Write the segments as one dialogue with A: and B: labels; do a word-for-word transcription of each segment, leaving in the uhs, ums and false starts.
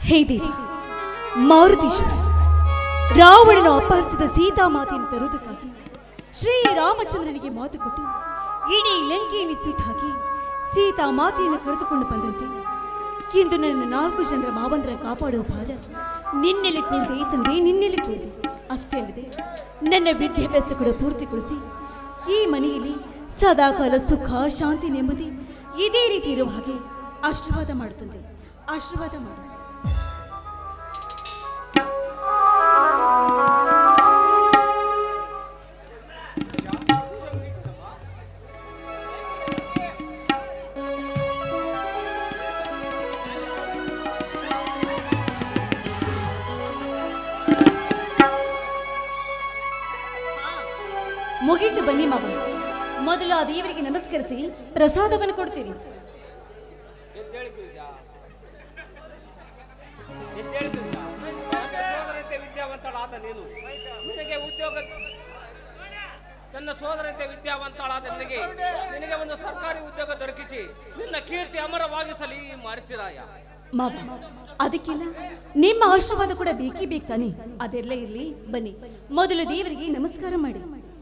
A: ಹೇ ದೇವಿ ಮಾರುತೀಶ್ವರ, ರಾವಣನ ಅಪಹರಿಸಿದ ಸೀತಾಮಾತೆಯನ್ನು ತರುವುದಕ್ಕಾಗಿ ಶ್ರೀರಾಮಚಂದ್ರನಿಗೆ ಮಾತು ಕೊಟ್ಟು ಇಡೀ ಲಂಕೆಯನ್ನು ಸುಟ್ಟು ಹಾಕಿ ಸೀತಾಮಾತೆಯನ್ನು ಕರೆದುಕೊಂಡು ಬಂದಂತೆ ಇಂದು ನನ್ನ ನಾಲ್ಕು ಜನರ ಮಾವಂದ್ರ ಕಾಪಾಡುವ ಭಾರ ನಿನ್ನೆಲೆ ಕೂಡಿದೆ ತಂದೆ, ನಿನ್ನೆಲೆ ಕೂಡಿದೆ. ಅಷ್ಟೇ ಅಲ್ಲದೆ ನನ್ನ ವಿದ್ಯಾಭ್ಯಾಸ ಕೂಡ ಪೂರ್ತಿಗೊಳಿಸಿ ಈ ಮನೆಯಲ್ಲಿ ಸದಾಕಾಲ ಸುಖ ಶಾಂತಿ ನೆಮ್ಮದಿ ಇದೇ ರೀತಿ ಇರುವ ಹಾಗೆ ಆಶೀರ್ವಾದ ಮಾಡುತ್ತದೆ. ಆಶೀರ್ವಾದ ಮಾಡು. ಮುಗಿದು ಬನ್ನಿ ಮಾವ. ಮೊದಲು ಆ ದೇವರಿಗೆ ನಮಸ್ಕರಿಸಿ ಪ್ರಸಾದವನ್ನು ಕೊಡ್ತೀರಿ.
B: ವಿದ್ಯಾವಂತಳಾದ ನೀನು ನಿನಗೆ ಉದ್ಯೋಗ ನನ್ನ ಸೋದರಂತೆ ವಿದ್ಯಾವಂತಳಾದ ನಿನಗೆ ನಿನಗೆ ಒಂದು ಸರ್ಕಾರಿ ಉದ್ಯೋಗ ದೊರಕಿಸಿ ನಿನ್ನ ಕೀರ್ತಿ ಅಮರವಾಗಿಸಲಿ ಮಾರುತಿರಾಯ.
A: ಮಾವ, ಅದಕ್ಕಿಲ್ಲ ನಿಮ್ಮ ಆಶೀರ್ವಾದ ಕೂಡ ಬೇಕೇ ಬೇಕಾನೆ. ಅದೆಲ್ಲ ಇರ್ಲಿ, ಬನ್ನಿ ಮೊದಲು ದೇವರಿಗೆ ನಮಸ್ಕಾರ ಮಾಡಿ.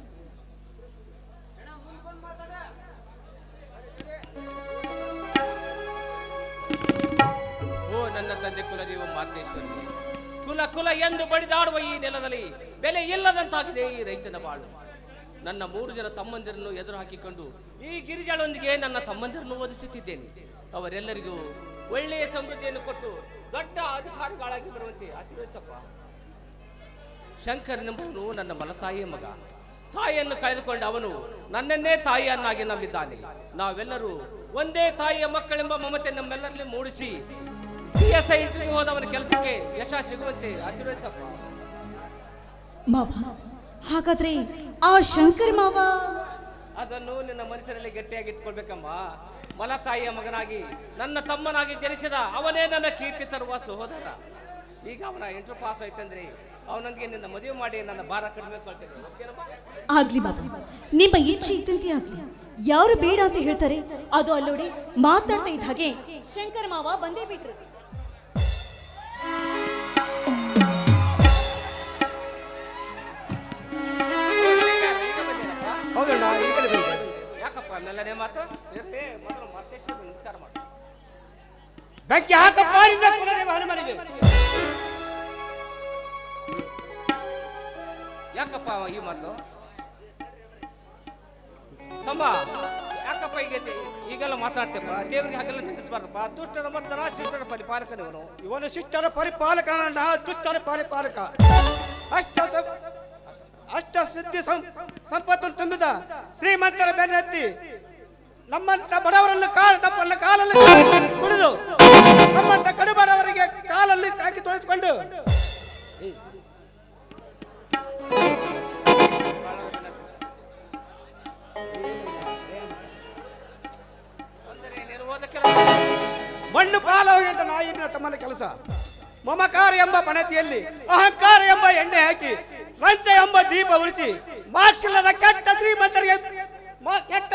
B: ಓ ನನ್ನ ತಂದೆ ಕುಲದೇವ ಮಾತೇಶ್ವರಿ, ಕುಲ ಕುಲ ಎಂದು ಬಡಿದಾಡುವ ಈ ನೆಲದಲ್ಲಿ ಬೆಲೆ ಇಲ್ಲದಂತಾಗಿದೆ ಈ ರೈತನ ಬಾಳು. ನನ್ನ ಮೂರು ಜನ ತಮ್ಮಂದಿರನ್ನು ಎದುರು ಹಾಕಿಕೊಂಡು ಈ ಗಿರಿಜಳೊಂದಿಗೆ ನನ್ನ ತಮ್ಮಂದಿರನ್ನು ಓದಿಸುತ್ತಿದ್ದೇನೆ. ಅವರೆಲ್ಲರಿಗೂ ಒಳ್ಳೆಯ ಸಮೃದ್ಧಿಯನ್ನು ಕೊಟ್ಟು ದೊಡ್ಡ ಅಧಿಕಾರಿಗಳಾಗಿ ಬರುವಂತೆ ಆಶೀರ್ವದಿಸಪ್ಪ. ಶಂಕರನೆಂಬುವನು ನನ್ನ ಮಲತಾಯಿಯ ಮಗ. ತಾಯಿಯನ್ನು ಕಳೆದುಕೊಂಡು ಅವನು ನನ್ನನ್ನೇ ತಾಯಿಯನ್ನಾಗಿ ನಂಬಿದ್ದಾನೆ. ನಾವೆಲ್ಲರೂ ಒಂದೇ ತಾಯಿಯ ಮಕ್ಕಳೆಂಬ ಮಮತೆ ನಮ್ಮೆಲ್ಲರಲ್ಲಿ ಮೂಡಿಸಿ ಹೋದವನ ಕೆಲಸಕ್ಕೆ ಯಶ ಸಿಗುವಂತೆ ಆಶೀರ್ವದಿಸಪ್ಪ.
A: ಮಾವ, ಹಾಗಾದ್ರೆ ಆ ಶಂಕರ ಮಾವ
B: ಅದನ್ನು ನಿನ್ನ ಮನಸ್ಸಿನಲ್ಲಿ ಗಟ್ಟಿಯಾಗಿ ಇಟ್ಕೊಳ್ಬೇಕಮ್ಮ. ಮಲತಾಯಿಯ ಮಗನಾಗಿ ನನ್ನ ತಮ್ಮನಾಗಿ ಜನಿಸಿದ ಅವನೇ ನನ್ನ ಕೀರ್ತಿ ತರುವ ಸಹೋದರ. ಈಗ ಅವನ ಇಂಟರ್ ಪಾಸ್ ಆಯ್ತಂದ್ರೆ ಅವನೊಂದಿಗೆ ನಿನ್ನ ಮದುವೆ ಮಾಡಿ ನನ್ನ ಭಾರ ಕಡಿಮೆ ಕೊಳ್ತೇನೆ.
A: ಆಗ್ಲಿ ಮಾವ, ನಿಮ್ಮ ಇಚ್ಛೆ ಇದ್ದಂತೆ ಆಗ್ಲಿ. ಯಾರು ಬೇಡ ಅಂತ ಹೇಳ್ತಾರೆ ಅದು ಅಲ್ಲೋಡಿ ಮಾತಾಡ್ತಾ ಇದ್ದ ಹಾಗೆ ಶಂಕರ ಮಾವ ಬಂದೇ ಬಿಟ್ರು.
C: ಹೌದಣ್ಣ, ಈಗಲೇ ಬಂದೆ.
B: ಯಾಕಪ್ಪ ಮೆಲ್ಲನೆ ಮಾತು? ಮೊದಲು ಮಾತೇಶ್ವರ ನಮಸ್ಕಾರ ಮಾಡು.
C: ಬೆಂಕಿ ಹಾಕಪ್ಪ ನಿನ್ನ ಕುಲದೇವ ಹನುಮನಿಗೆ.
B: ಯಾಕಪ್ಪ ಈ ಮಾತು ತಮ್ಮ? ಯಾಕಪ್ಪ ಈಗ ಈಗೆಲ್ಲ ಮಾತಾಡ್ತೇಪ್ಪ? ದೇವರಿಗೆ ಹಾಗೆಲ್ಲ ನಿಂದಿಸಬಾರ್ದಪ್ಪ. ದುಷ್ಟರ ಮರ್ದನ ಶಿಷ್ಟರ ಪರಿಪಾಲಕನಿವನು.
C: ಇವನು ಶಿಷ್ಟರ ಪರಿಪಾಲಕ, ದುಷ್ಟರ ಪರಿಪಾಲಕ. ಅಷ್ಟ ಅಷ್ಟ ಸಿದ್ಧಿ ಸಂಪತ್ತು ತುಂಬಿದ ಶ್ರೀಮಂತರ ಬೆನ್ನತ್ತಿ ನಮ್ಮಂತ ಬಡವರನ್ನು ಕಾಲ ತಪ್ಪನ್ನ ಕಾಲಲ್ಲಿ ತುಳಿದು ನಮ್ಮಂತ ಕಡು ಬಡವರಿಗೆ ಕಾಲಲ್ಲಿ ಹಾಕಿ ತೊಳೆದುಕೊಂಡು ಮಣ್ಣು ಪಾಲೋಗಿದ್ದ ನಾಯಿನ ತಮ್ಮನ ಕೆಲಸ. ಮಮಕಾರ ಎಂಬ ಪಣತಿಯಲ್ಲಿ ಅಹಂಕಾರ ಎಂಬ ಎಣ್ಣೆ ಹಾಕಿ ಲಂಚ ಎಂಬ ದೀಪ ಉರಿಸಿ ಮಾರ್ಷಿಲ್ಲದ ಕೆಟ್ಟ ಶ್ರೀಮಂತರಿಗೆ ಕೆಟ್ಟ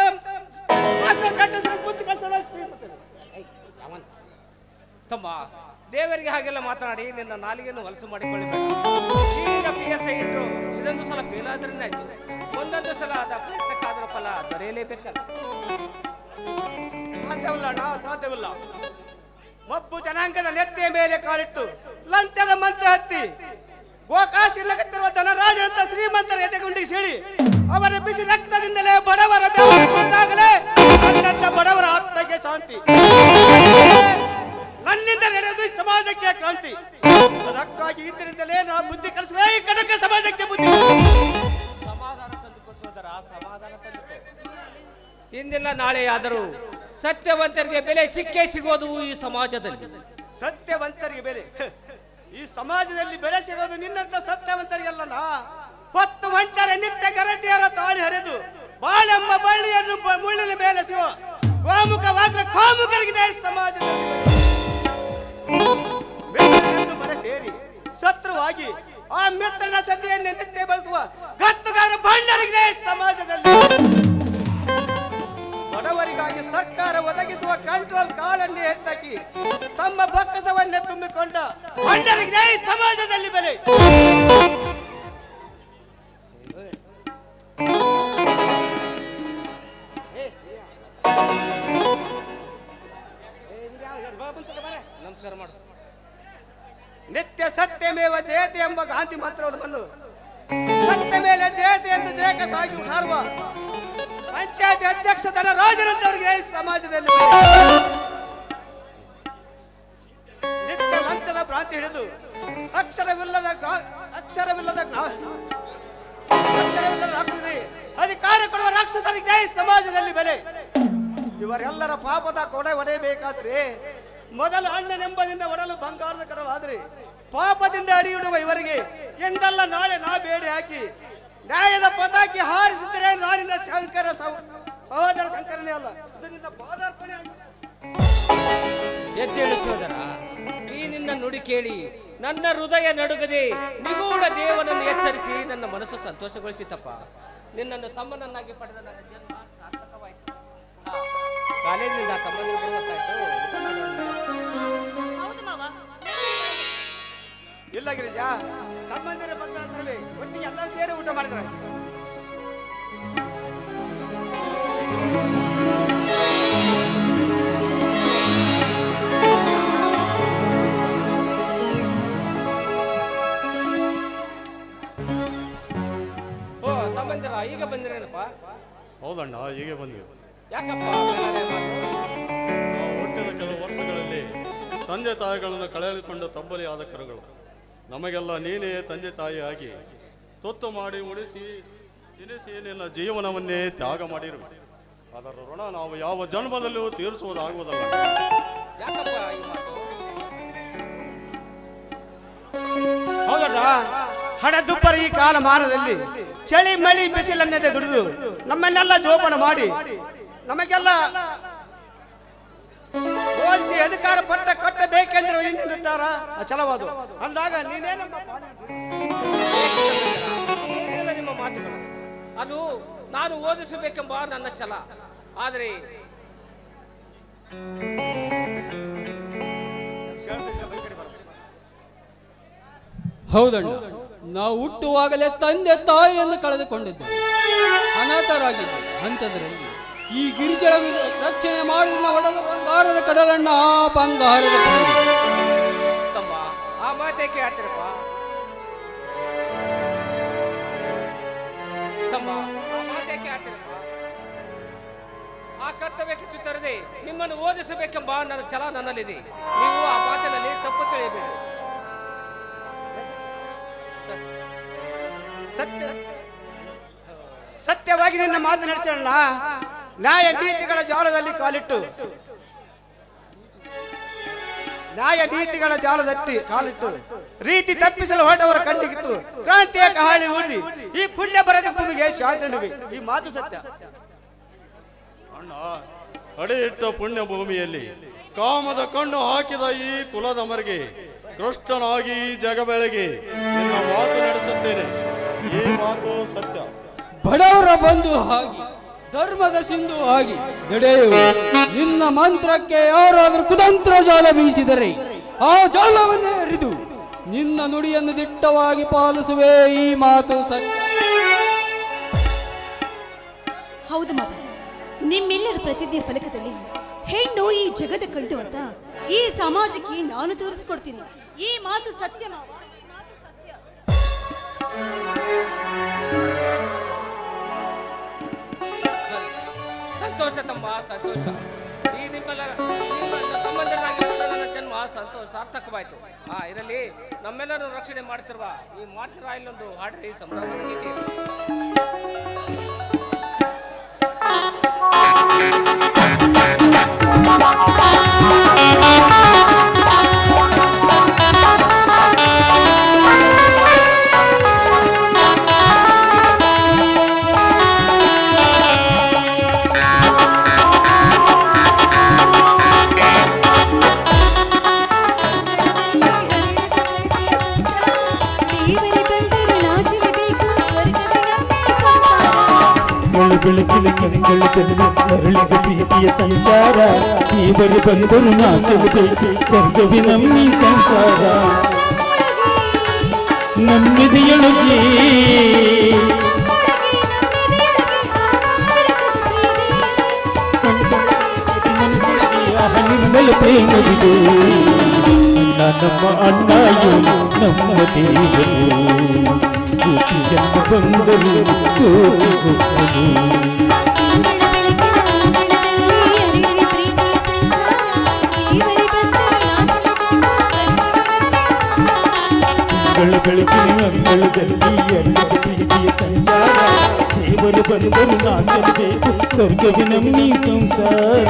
B: ತಮ್ಮ, ದೇವರಿಗೆ ಹಾಗೆಲ್ಲ ಮಾತನಾಡಿ ನಿನ್ನ ನಾಲಿಗೆಯನ್ನು ಹೊಲಸು ಮಾಡಿಕೊಳ್ಳಬೇಡ. ಈಗ ಪಿ ಎಸ್ ಐ ಇಟ್ಟರು ಇದೊಂದು ಸಲ ಫೇಲ್ ಆದ್ರೆ ಆಯ್ತು. ಒಂದೊಂದು ಸಲ ಅದ ಪ್ರಯತ್ನಕ್ಕಾದ್ರ ಫಲ ದೊರೆಯಲೇಬೇಕಲ್ಲ.
C: ಸಾಧ್ಯವಿಲ್ಲ ಅಣ್ಣ, ಸಾಧ್ಯವಿಲ್ಲ. ಮಬ್ಬು ಜನಾಂಗದ ನೆತ್ತೆಯ ಮೇಲೆ ಕಾಲಿಟ್ಟು ಲಂಚದ ಮಂಚ ಹತ್ತಿ ಗೋಕಾಶಿ ಲಗತ್ತಿರುವ ಧನರಾಜನಂತ ಶ್ರೀಮಂತರ ಎದೆಗುಂಡಿಗೆ ಸೀಳಿ ಅವರ ಬಿಸಿ ರಕ್ತದಿಂದಲೇ ಬಡವರ ಬೆಳಗಾಗಲೇ ಬಡವರ ಆತ್ಮಕ್ಕೆ ಶಾಂತಿ. ನನ್ನಿಂದ ನಡೆಯುವುದು ಸಮಾಜಕ್ಕೆ ಕ್ರಾಂತಿ. ಅದಕ್ಕಾಗಿ ಇದರಿಂದಲೇ ನಾವು ಬುದ್ಧಿ ಕಲಿಸುವ ಈ ಕನಕ ಸಮಾಜಕ್ಕೆ ಬುದ್ಧಿ.
B: ಸಮಾಧಾನ ತಂದುಕೋ ಸೋದರ, ಸಮಾಧಾನ ತಂದುಕೋ. ಇಂದಿನ ನಾಳೆಯಾದರೂ ಸತ್ಯವಂತರಿಗೆ ಬೆಲೆ ಸಿಕ್ಕೇ ಸಿಗೋದು ಈ ಸಮಾಜದಲ್ಲಿ.
C: ಸತ್ಯವಂತರಿಗೆ ಬೆಲೆ ಈ ಸಮಾಜದಲ್ಲಿ ಬೆಲೆ ಸಿಗೋದು ನಿನ್ನಂತ ಸತ್ಯವಂತರಿಗೆಲ್ಲ. ಹೊತ್ತು ಹೊಂಟರೆ ನಿತ್ಯ ಗರತಿಯರ ತಾಳಿ ಹರಿದು ಬಾಳೆಂಬ ಬಳ್ಳಿಯನ್ನು ಮುಳ್ಳಿನ ಮೇಲೆ ಸಿವ ಗೋಮುಖವಾದ್ರೆ ಕೋಮುಖರಿಗಿದೆ ಸಮಾಜದಲ್ಲಿ. ಮನೆ ಸೇರಿ ಶತ್ರುವಾಗಿ ಆ ಮಿತ್ರನ ಸತಿಯನ್ನು ನಿತ್ಯ ಬಳಸುವ ಗತ್ತುಗಾರ ಬಂಡರಿಗಿದೆ ಸಮಾಜದಲ್ಲಿ. ಬಡವರಿಗಾಗಿ ಸರ್ಕಾರ ಒದಗಿಸುವ ಕಂಟ್ರೋಲ್ ಕಾಳನ್ನೇ ಎತ್ತಕಿ ತಮ್ಮ ಬೊಕ್ಕಸವನ್ನೇ ತುಂಬಿಕೊಂಡ ಗಂಡರಿಗೆ ಸಮಾಜದಲ್ಲಿ ಬೆಲೆ.
B: ನಮಸ್ಕಾರ ಮಾಡು.
C: ನಿತ್ಯ ಸತ್ಯಮೇವ ಜಯತೆ ಎಂಬ ಗಾಂಧಿ ಮಂತ್ರವನ್ನು ಬಂದು ಸತ್ಯ ಮೇಲೆ ಜಯತೆ ಎಂದು ಜಯಕ ಸಾಗಿ ಸಾರುವ ಪಂಚಾಯತಿ ಅಧ್ಯಕ್ಷ ಧನರಾಜನಂತವರಿಗೆ ಸಮಾಜದಲ್ಲಿ ನಿತ್ಯ ಲಂಚದ ಭ್ರಾಂತಿ ಹಿಡಿದು ಅಕ್ಷರವಿಲ್ಲದ ಅಕ್ಷರವಿಲ್ಲದ ಅಕ್ಷರವಿಲ್ಲದ ರಾಕ್ಷಸರಿಗೆ ಅಧಿಕಾರ ಕೊಡುವ ರಾಕ್ಷಸರಿಗೆ ಸಮಾಜದಲ್ಲಿ ಬೆಲೆ. ಇವರೆಲ್ಲರ ಪಾಪದ ಕೊಡೆ ಒಡೆಯಬೇಕಾದ್ರೆ ಮೊದಲು ಅಣ್ಣನೆಂಬದಿಂದ ಒಡಲು ಬಂಗಾರದ ಕಡಲಾದ್ರೆ ಪಾಪದಿಂದ ಅಡಿಯಿಡುವ ಇವರಿಗೆ ಎಂದಲ್ಲ ನಾಳೆ ನಾ ಬೇಡಿ ಹಾಕಿ ನ್ಯಾಯದ ಪತಾಕಿ ಹಾರಿಸಿದರೆ ನಾನಿನ ಶಂಕರ ಸಹೋದರ ಶಂಕರನೇ ಅಲ್ಲ, ಇದು ನಿನ್ನ ಪಾದಾರ್ಪಣೆ.
B: ಎದ್ದೇಳು ಸೋದರ, ಈ ನಿನ್ನ ನುಡಿ ಕೇಳಿ ನನ್ನ ಹೃದಯ ನಡುಗದೆ ನಿಗೂಢ ದೇವನನ್ನು ಎಚ್ಚರಿಸಿ ನನ್ನ ಮನಸ್ಸು ಸಂತೋಷಗೊಳಿಸಿತಪ್ಪ. ನಿನ್ನನ್ನು ತಮ್ಮನನ್ನಾಗಿ ಪಡೆದ ನನ್ನ ಜನ್ಮ ಸಾರ್ಥಕವಾಯಿತು. ಕಾಲೇಜಿನಿಂದ ತಮ್ಮನಿಗೆ ಬರುವತ್ತಾಯ್ತು.
C: ಇಲ್ಲ ಗಿರಿಜಾ, ತಮ್ಮಂದಿರ ಬಂದ ನಂತರವೇ ಒಟ್ಟಿಗೆ ಎಲ್ಲರೂ ಸೇರಿ ಊಟ ಮಾಡಿದ್ರೆ
B: ಓ ತಮ್ಮಂದಿರ ಈಗ ಬಂದಿರೇನಪ್ಪ?
D: ಹೌದಣ್ಣ, ಹೀಗೆ ಬಂದ್ವಿ.
B: ಯಾಕಪ್ಪ?
D: ನಾವು ಹುಟ್ಟಿದ ಕೆಲವು ವರ್ಷಗಳಲ್ಲಿ ತಂದೆ ತಾಯಿಗಳನ್ನು ಕಳೆದುಕೊಂಡ ತಬ್ಬಲಿ ಆದ ಕರುಗಳು. ನಮಗೆಲ್ಲ ನೀನೇ ತಂದೆ ತಾಯಿಯಾಗಿ ತೊತ್ತು ಮಾಡಿ ಉಳಿಸಿ ತಿನಿಸಿ ನಿನ್ನ ಜೀವನವನ್ನೇ ತ್ಯಾಗ ಮಾಡಿರುವೆ. ಅದರ ಋಣ ನಾವು ಯಾವ ಜನ್ಮದಲ್ಲೂ ತೀರಿಸುವುದಾಗುವುದಲ್ಲ.
B: ಯಾಕಪ್ಪ ಈ ಮಾತು?
C: ಹೌದಣ್ಣ, ಹಣದುಬ್ಬರ ಈ ಕಾಲಮಾನದಲ್ಲಿ ಚಳಿ ಮಳಿ ಬಿಸಿಲನ್ನದೇ ದುಡಿದು ನಮ್ಮನ್ನೆಲ್ಲ ಜೋಪಾನ ಮಾಡಿ ನಮಗೆಲ್ಲ ಓದಿಸಿ ಅಧಿಕಾರ ಪಟ್ಟ ಕಟ್ಟಬೇಕೆಂದ್ರೆ ನಿರ್ಧಾರ ಅಚಲವಾದು. ಅಂದಾಗ ನೀನೇ ನಮ್ಮ
B: ಏನಿಲ್ಲ ನಿಮ್ಮ ಮಾತುಗಳು. ಅದು ನಾನು ಓದಿಸಬೇಕೆಂಬ ನನ್ನ ಛಲ. ಆದರೆ
E: ಹೌದಣ್ಣ, ನಾವು ಹುಟ್ಟುವಾಗಲೇ ತಂದೆ ತಾಯಿಯನ್ನು ಕಳೆದುಕೊಂಡಿದ್ದೇವೆ, ಅನಾಥರಾಗಿದ್ದ ಹಂತದಲ್ಲಿ ಈ ಗಿರಿಜಳ ರಕ್ಷಣೆ ಮಾಡಿದ ಒಡಲು ಬಂಗಾರದ ಕಡಲಣ್ಣ, ಬಂಗಾರದ ಕಡಲ.
B: ತಮ್ಮ ಆ ಮಾತೇಕೆ ಆಡ್ತಿರಪ್ಪ? ತಮ್ಮ ಆ ಮಾತೇಕೆ ಆಡ್ತಿರಪ್ಪ? ಆ ಕರ್ತವ್ಯಕ್ಕೆ ಚಿತ್ತರದೆ ನಿಮ್ಮನ್ನು ಓದಿಸಬೇಕೆಂಬ ನನ್ನ ಛಲ ನನ್ನಲ್ಲಿದೆ. ನೀವು ಆ ಮಾತಿನಲ್ಲಿ ತಪ್ಪು ತಿಳಿಯಬೇಡಿ.
C: ಸತ್ಯ ಸತ್ಯವಾಗಿ ನಿನ್ನ ಮಾತು ನಡೆಸೋಣ. ನ್ಯಾಯ ನೀತಿಗಳ ಜಾಲದಲ್ಲಿ ಕಾಲಿಟ್ಟು ನ್ಯಾಯ ನೀತಿಗಳ ಜಾಲದಟ್ಟಿ ಕಾಲಿಟ್ಟು ರೀತಿ ತಪ್ಪಿಸಲು ಹೊರಟವರ ಕಣ್ಣಿಗಿತ್ತು ಕ್ರಾಂತಿಯ ಕಹಾಳಿ ಊಡಿ ಈ ಪುಣ್ಯ ಬರದ ಭೂಮಿಗೆ ಶಾಂತಿ. ಈ ಮಾತು ಸತ್ಯ
D: ಅಣ್ಣ, ಅಡಿ ಇಟ್ಟ ಪುಣ್ಯ ಭೂಮಿಯಲ್ಲಿ ಕಾಮದ ಕಣ್ಣು ಹಾಕಿದ ಈ ಕುಲದ ಮರಿಗೆ ಕೃಷ್ಣನಾಗಿ ಈ ಜಗ ಬೆಳಗಿ ನಿನ್ನ ಮಾತು ನಡೆಸುತ್ತೇನೆ. ಈ ಮಾತು ಸತ್ಯ.
E: ಬಡವರ ಬಂಧು ಆಗಿ ಧರ್ಮದ ಸಿಂಧು ಆಗಿ ನಡೆಯುವ ನಿನ್ನ ಮಂತ್ರಕ್ಕೆ ಯಾರಾದರೂ ಕುತಂತ್ರ ಜಾಲ ಬೀಸಿದರೆ ಆ ಜಾಲವನ್ನೇ ಅರಿದು ನಿನ್ನ ನುಡಿಯನ್ನು ದಿಟ್ಟವಾಗಿ ಪಾಲಿಸುವೆ. ಈ ಮಾತು ಸತ್ಯ.
A: ಹೌದು ಮಾವ, ನಿಮ್ಮೆಲ್ಲರ ಪ್ರತಿಜ್ಞೆ ಫಲಕದಲ್ಲಿ ಹೆಣ್ಣು ಈ ಜಗದ ಕಂಡು ಅಂತ ಈ ಸಮಾಜಕ್ಕೆ ನಾನು ತೋರಿಸ್ಕೊಡ್ತೀನಿ. ಈ ಮಾತು ಸತ್ಯ ಮಾವ, ಈ ಮಾತು ಸತ್ಯ.
B: ಸಂತೋಷ ತಮ್ಮ, ಸಂತೋಷ. ಈ ನಿಮ್ಮೆಲ್ಲ ತಮ್ಮಂದಿರಾಗಿ ನನ್ನ ಜನ್ಮ ಸಂತೋಷ ಸಾರ್ಥಕವಾಯಿತು. ಆ ಇದರಲ್ಲಿ ನಮ್ಮೆಲ್ಲರೂ ರಕ್ಷಣೆ ಮಾಡ್ತಿರುವ ಈ ಮಾತಿನ ಇಲ್ಲೊಂದು ಹಾಡ್ರಿ ಸಂಭ್ರಮ ಗೀತೆ.
F: ಬೆಳಕಿನ ಕಣ್ಗಳ ಅರಳಿದ ಪ್ರೀತಿಯ ಸಂಚಾರ, ಈ ಬರು ಬಂದರು ನಾಚಲು ಬೇಕು ಸ್ವರ್ಗವಿ ನಮ್ಮಿ ಸಂಸಾರ. ನಮ್ಮಿದೆಯೊಳಗೆ ನಿರ್ಮಲ ಪ್ರೇಮವಿದೆ ನಮ್ಮ ಅಣ್ಣಯು ನಮ್ಮ ದೇವರು ಕೋಟಿ ಜನ್ಮ ಬಂದರು ಕೋಟಿ ಕೊಟ್ಟರು ಅಂಗಳ ಬೆಳಕಿನ ಅಂಗಳದಲ್ಲಿ ಎಲ್ಲ ಪ್ರೀತಿಯ ಸಂಚಾರ ದೇವರು ಬಂದರು ನಾಚಬೇಕು ಸ್ವರ್ಗವೇ ನಮ್ಮಿ ಸಂಸಾರ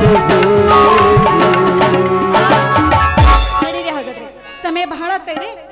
A: ಸಮಯ ಬಹಳ ಆಗ್ತಾ ಇದೆ.